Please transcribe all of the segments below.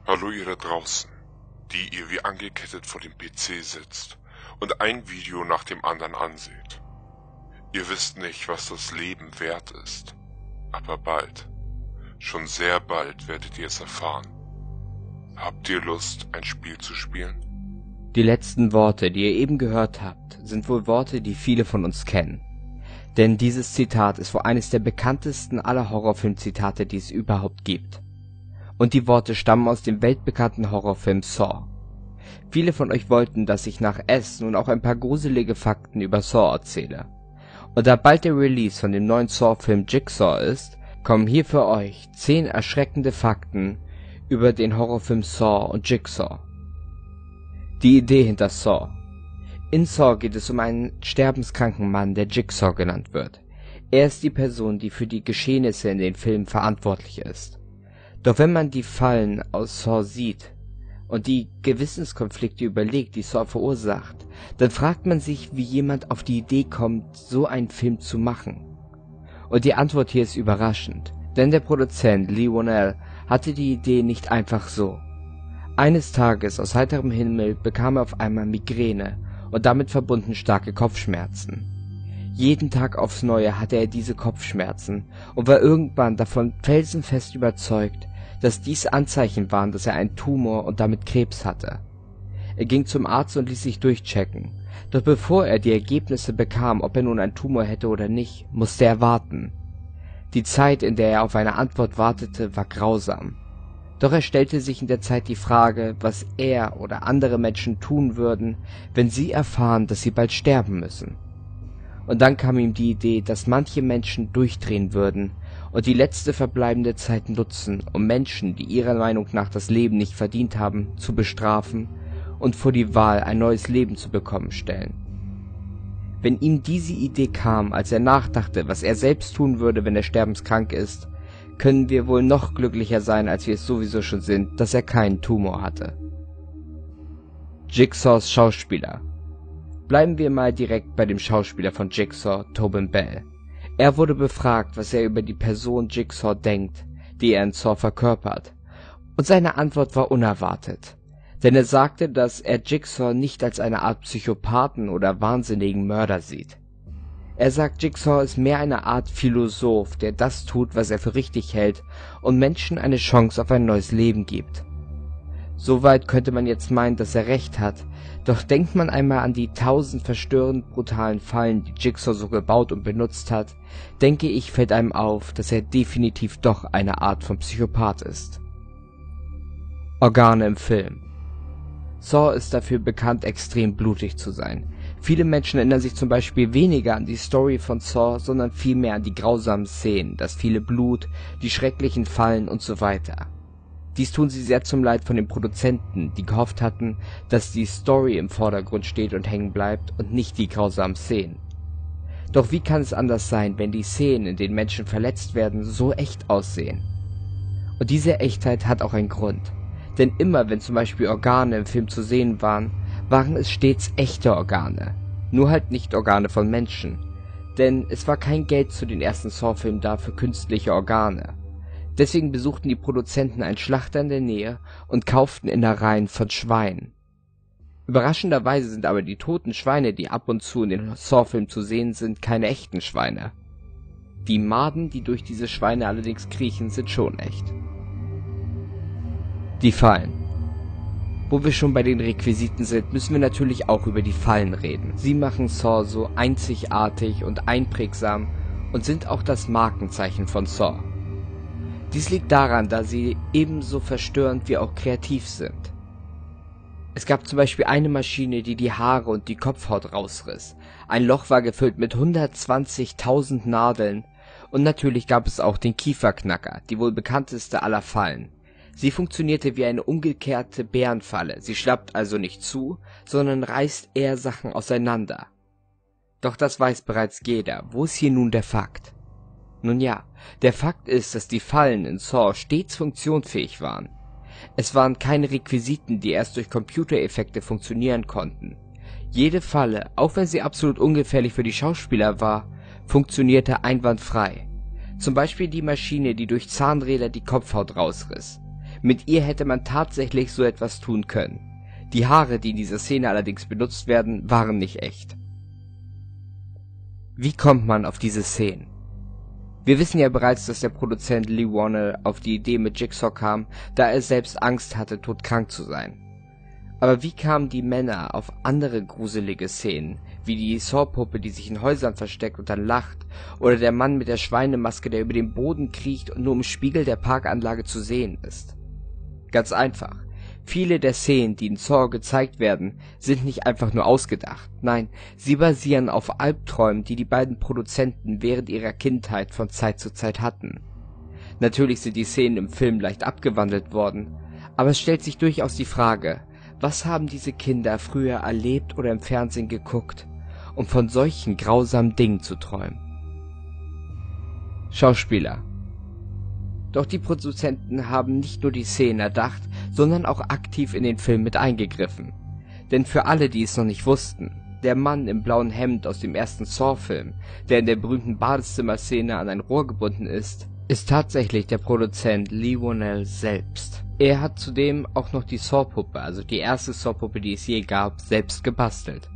Hallo ihr da draußen, die ihr wie angekettet vor dem PC sitzt und ein Video nach dem anderen anseht. Ihr wisst nicht, was das Leben wert ist, aber bald, schon sehr bald werdet ihr es erfahren. Habt ihr Lust, ein Spiel zu spielen? Die letzten Worte, die ihr eben gehört habt, sind wohl Worte, die viele von uns kennen. Denn dieses Zitat ist wohl eines der bekanntesten aller Horrorfilmzitate, die es überhaupt gibt. Und die Worte stammen aus dem weltbekannten Horrorfilm Saw. Viele von euch wollten, dass ich nach S nun auch ein paar gruselige Fakten über Saw erzähle. Und da bald der Release von dem neuen Saw-Film Jigsaw ist, kommen hier für euch 10 erschreckende Fakten über den Horrorfilm Saw und Jigsaw. Die Idee hinter Saw. In Saw geht es um einen sterbenskranken Mann, der Jigsaw genannt wird. Er ist die Person, die für die Geschehnisse in den Filmen verantwortlich ist. Doch wenn man die Fallen aus Saw sieht und die Gewissenskonflikte überlegt, die Saw verursacht, dann fragt man sich, wie jemand auf die Idee kommt, so einen Film zu machen. Und die Antwort hier ist überraschend, denn der Produzent Leigh Whannell hatte die Idee nicht einfach so. Eines Tages aus heiterem Himmel bekam er auf einmal Migräne und damit verbunden starke Kopfschmerzen. Jeden Tag aufs Neue hatte er diese Kopfschmerzen und war irgendwann davon felsenfest überzeugt, dass dies Anzeichen waren, dass er einen Tumor und damit Krebs hatte. Er ging zum Arzt und ließ sich durchchecken, doch bevor er die Ergebnisse bekam, ob er nun einen Tumor hätte oder nicht, musste er warten. Die Zeit, in der er auf eine Antwort wartete, war grausam. Doch er stellte sich in der Zeit die Frage, was er oder andere Menschen tun würden, wenn sie erfahren, dass sie bald sterben müssen. Und dann kam ihm die Idee, dass manche Menschen durchdrehen würden und die letzte verbleibende Zeit nutzen, um Menschen, die ihrer Meinung nach das Leben nicht verdient haben, zu bestrafen und vor die Wahl, ein neues Leben zu bekommen, stellen. Wenn ihm diese Idee kam, als er nachdachte, was er selbst tun würde, wenn er sterbenskrank ist, können wir wohl noch glücklicher sein, als wir es sowieso schon sind, dass er keinen Tumor hatte. Jigsaws Schauspieler. Bleiben wir mal direkt bei dem Schauspieler von Jigsaw, Tobin Bell. Er wurde befragt, was er über die Person Jigsaw denkt, die er in Saw verkörpert. Und seine Antwort war unerwartet. Denn er sagte, dass er Jigsaw nicht als eine Art Psychopathen oder wahnsinnigen Mörder sieht. Er sagt, Jigsaw ist mehr eine Art Philosoph, der das tut, was er für richtig hält und Menschen eine Chance auf ein neues Leben gibt. Soweit könnte man jetzt meinen, dass er recht hat, doch denkt man einmal an die 1000 verstörend brutalen Fallen, die Jigsaw so gebaut und benutzt hat, denke ich, fällt einem auf, dass er definitiv doch eine Art von Psychopath ist. Organe im Film. Saw ist dafür bekannt, extrem blutig zu sein. Viele Menschen erinnern sich zum Beispiel weniger an die Story von Saw, sondern vielmehr an die grausamen Szenen, das viele Blut, die schrecklichen Fallen und so weiter. Dies tun sie sehr zum Leid von den Produzenten, die gehofft hatten, dass die Story im Vordergrund steht und hängen bleibt und nicht die grausamen Szenen. Doch wie kann es anders sein, wenn die Szenen, in denen Menschen verletzt werden, so echt aussehen? Und diese Echtheit hat auch einen Grund. Denn immer, wenn zum Beispiel Organe im Film zu sehen waren, waren es stets echte Organe. Nur halt nicht Organe von Menschen. Denn es war kein Geld zu den ersten Saw-Filmen da für künstliche Organe. Deswegen besuchten die Produzenten einen Schlachter in der Nähe und kauften Innereien von Schweinen. Überraschenderweise sind aber die toten Schweine, die ab und zu in den Saw-Filmen zu sehen sind, keine echten Schweine. Die Maden, die durch diese Schweine allerdings kriechen, sind schon echt. Die Fallen. Wo wir schon bei den Requisiten sind, müssen wir natürlich auch über die Fallen reden. Sie machen Saw so einzigartig und einprägsam und sind auch das Markenzeichen von Saw. Dies liegt daran, da sie ebenso verstörend wie auch kreativ sind. Es gab zum Beispiel eine Maschine, die die Haare und die Kopfhaut rausriss. Ein Loch war gefüllt mit 120.000 Nadeln und natürlich gab es auch den Kieferknacker, die wohl bekannteste aller Fallen. Sie funktionierte wie eine umgekehrte Bärenfalle, sie schlappt also nicht zu, sondern reißt eher Sachen auseinander. Doch das weiß bereits jeder, wo ist hier nun der Fakt? Nun ja, der Fakt ist, dass die Fallen in Saw stets funktionsfähig waren. Es waren keine Requisiten, die erst durch Computereffekte funktionieren konnten. Jede Falle, auch wenn sie absolut ungefährlich für die Schauspieler war, funktionierte einwandfrei. Zum Beispiel die Maschine, die durch Zahnräder die Kopfhaut rausriss. Mit ihr hätte man tatsächlich so etwas tun können. Die Haare, die in dieser Szene allerdings benutzt werden, waren nicht echt. Wie kommt man auf diese Szenen? Wir wissen ja bereits, dass der Produzent Lee Whannell auf die Idee mit Jigsaw kam, da er selbst Angst hatte, todkrank zu sein. Aber wie kamen die Männer auf andere gruselige Szenen, wie die Saw-Puppe, die sich in Häusern versteckt und dann lacht, oder der Mann mit der Schweinemaske, der über den Boden kriecht und nur im Spiegel der Parkanlage zu sehen ist? Ganz einfach. Viele der Szenen, die in Saw gezeigt werden, sind nicht einfach nur ausgedacht. Nein, sie basieren auf Albträumen, die die beiden Produzenten während ihrer Kindheit von Zeit zu Zeit hatten. Natürlich sind die Szenen im Film leicht abgewandelt worden, aber es stellt sich durchaus die Frage, was haben diese Kinder früher erlebt oder im Fernsehen geguckt, um von solchen grausamen Dingen zu träumen? Schauspieler. Doch die Produzenten haben nicht nur die Szenen erdacht, sondern auch aktiv in den Film mit eingegriffen. Denn für alle, die es noch nicht wussten, der Mann im blauen Hemd aus dem ersten Saw-Film, der in der berühmten Badezimmerszene an ein Rohr gebunden ist tatsächlich der Produzent Lee Whannell selbst. Er hat zudem auch noch die Saw-Puppe, also die erste Saw-Puppe, die es je gab, selbst gebastelt.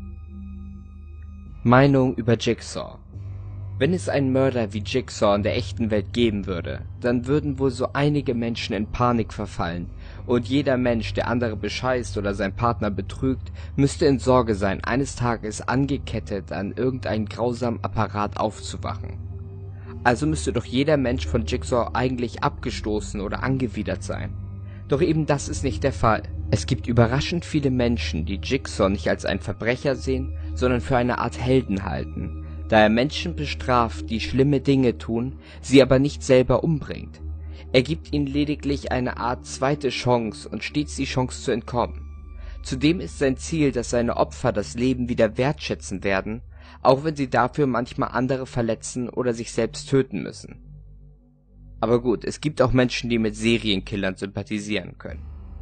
Meinung über Jigsaw. Wenn es einen Mörder wie Jigsaw in der echten Welt geben würde, dann würden wohl so einige Menschen in Panik verfallen und jeder Mensch, der andere bescheißt oder seinen Partner betrügt, müsste in Sorge sein, eines Tages angekettet an irgendeinen grausamen Apparat aufzuwachen. Also müsste doch jeder Mensch von Jigsaw eigentlich abgestoßen oder angewidert sein. Doch eben das ist nicht der Fall. Es gibt überraschend viele Menschen, die Jigsaw nicht als einen Verbrecher sehen, sondern für eine Art Helden halten, da er Menschen bestraft, die schlimme Dinge tun, sie aber nicht selber umbringt. Er gibt ihnen lediglich eine Art zweite Chance und stets die Chance zu entkommen. Zudem ist sein Ziel, dass seine Opfer das Leben wieder wertschätzen werden, auch wenn sie dafür manchmal andere verletzen oder sich selbst töten müssen. Aber gut, es gibt auch Menschen, die mit Serienkillern sympathisieren können.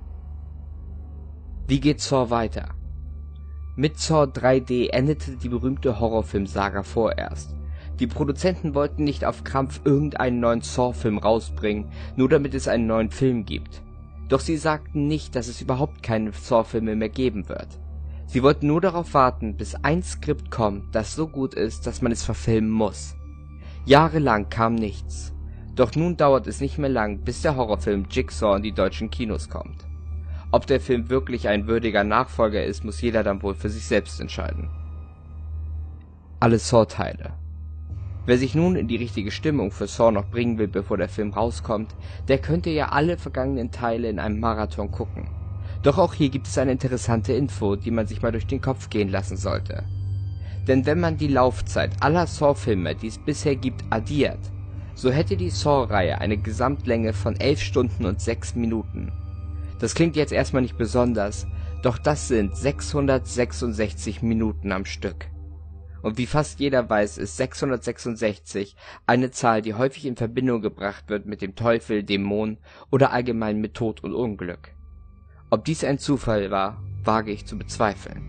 Wie geht Saw weiter? Mit Saw 3D endete die berühmte Horrorfilmsaga vorerst. Die Produzenten wollten nicht auf Krampf irgendeinen neuen Saw-Film rausbringen, nur damit es einen neuen Film gibt. Doch sie sagten nicht, dass es überhaupt keine Saw-Filme mehr geben wird. Sie wollten nur darauf warten, bis ein Skript kommt, das so gut ist, dass man es verfilmen muss. Jahrelang kam nichts. Doch nun dauert es nicht mehr lang, bis der Horrorfilm Jigsaw in die deutschen Kinos kommt. Ob der Film wirklich ein würdiger Nachfolger ist, muss jeder dann wohl für sich selbst entscheiden. Alle Saw-Teile. Wer sich nun in die richtige Stimmung für Saw noch bringen will, bevor der Film rauskommt, der könnte ja alle vergangenen Teile in einem Marathon gucken. Doch auch hier gibt es eine interessante Info, die man sich mal durch den Kopf gehen lassen sollte. Denn wenn man die Laufzeit aller Saw-Filme, die es bisher gibt, addiert, so hätte die Saw-Reihe eine Gesamtlänge von 11 Stunden und 6 Minuten. Das klingt jetzt erstmal nicht besonders, doch das sind 666 Minuten am Stück. Und wie fast jeder weiß, ist 666 eine Zahl, die häufig in Verbindung gebracht wird mit dem Teufel, Dämonen oder allgemein mit Tod und Unglück. Ob dies ein Zufall war, wage ich zu bezweifeln.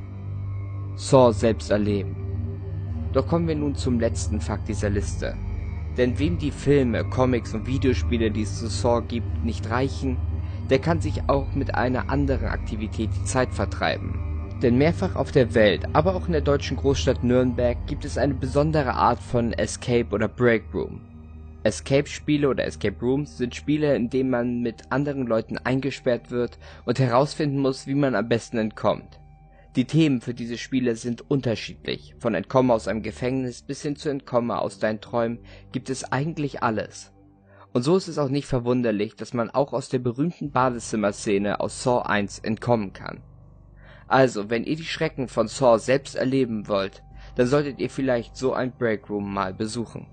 Saw selbst erleben. Doch kommen wir nun zum letzten Fakt dieser Liste. Denn wem die Filme, Comics und Videospiele, die es zu Saw gibt, nicht reichen, der kann sich auch mit einer anderen Aktivität die Zeit vertreiben. Denn mehrfach auf der Welt, aber auch in der deutschen Großstadt Nürnberg, gibt es eine besondere Art von Escape oder Breakroom. Escape-Spiele oder Escape Rooms sind Spiele, in denen man mit anderen Leuten eingesperrt wird und herausfinden muss, wie man am besten entkommt. Die Themen für diese Spiele sind unterschiedlich. Von Entkommen aus einem Gefängnis bis hin zu Entkommen aus deinen Träumen gibt es eigentlich alles. Und so ist es auch nicht verwunderlich, dass man auch aus der berühmten Badezimmerszene aus Saw 1 entkommen kann. Also, wenn ihr die Schrecken von Saw selbst erleben wollt, dann solltet ihr vielleicht so ein Breakroom mal besuchen.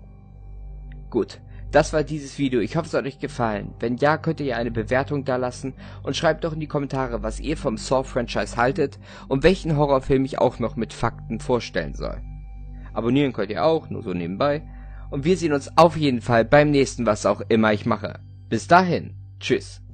Gut, das war dieses Video. Ich hoffe, es hat euch gefallen. Wenn ja, könnt ihr eine Bewertung dalassen und schreibt doch in die Kommentare, was ihr vom Saw-Franchise haltet und welchen Horrorfilm ich auch noch mit Fakten vorstellen soll. Abonnieren könnt ihr auch, nur so nebenbei. Und wir sehen uns auf jeden Fall beim nächsten, was auch immer ich mache. Bis dahin, tschüss.